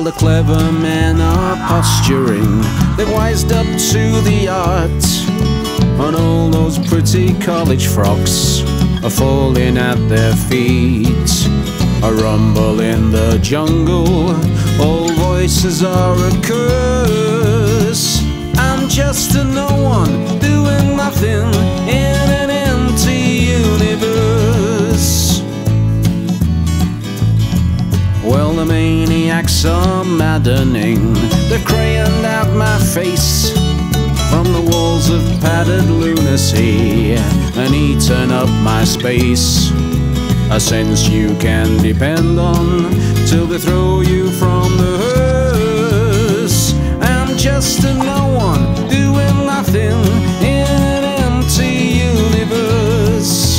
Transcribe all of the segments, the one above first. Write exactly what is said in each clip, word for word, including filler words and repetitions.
the clever men are posturing. They've wised up to the art, and all those pretty college frocks are falling at their feet. A rumble in the jungle, all voices are a curse. I'm just a no one doing nothing in an empty universe. Well, the maniacs are maddening. They've crayoned out my face from the walls of padded lunacy and eaten up my space. A sense you can depend on till they throw you from the hearse. I'm just a no one doing nothing in an empty universe.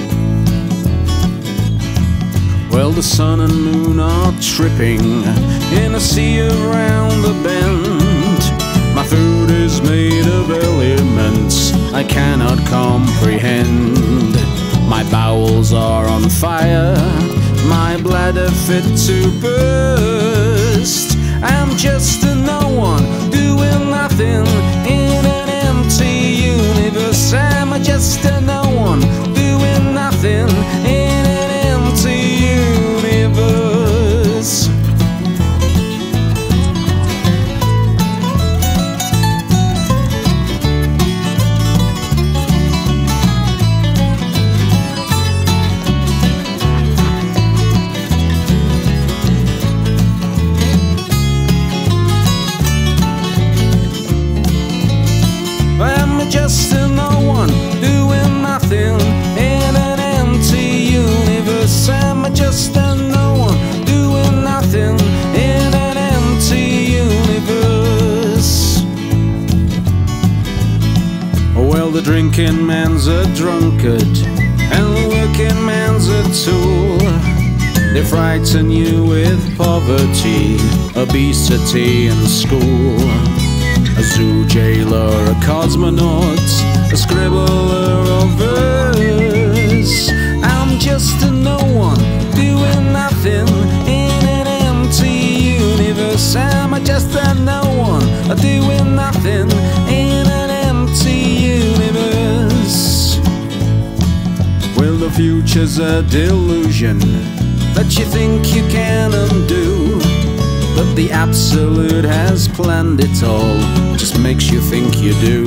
Well, the sun and moon are tripping in a sea around the bend. My food is made of elements I cannot comprehend. My bowels are on fire, my bladder fit to burst. I'm just a no one doing nothing in an empty universe. I'm just a no one doing nothing in an empty universe. Just a no one doing nothing in an empty universe. I'm just a no one doing nothing in an empty universe. Well, the drinking man's a drunkard and the working man's a tool. They frighten you with poverty, obesity and school. A zoo jailer, a cosmonaut, a scribbler of verse. I'm just a no one doing nothing in an empty universe. I'm just a no one doing nothing in an empty universe. Well, the future's a delusion that you think you can undo, but the absolute has planned it all, just makes you think you do.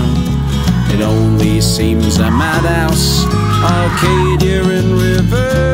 It only seems a madhouse, Arcadia in reverse.